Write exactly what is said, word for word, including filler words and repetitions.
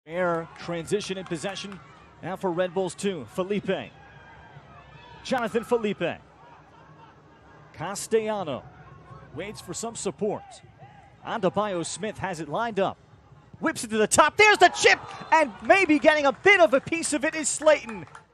Air transition in possession. Now for Red Bulls two. Felipe. Jonathan Felipe. Castellano waits for some support. Adebayo Smith has it lined up. Whips it to the top. There's the chip, and maybe getting a bit of a piece of it is Slayton.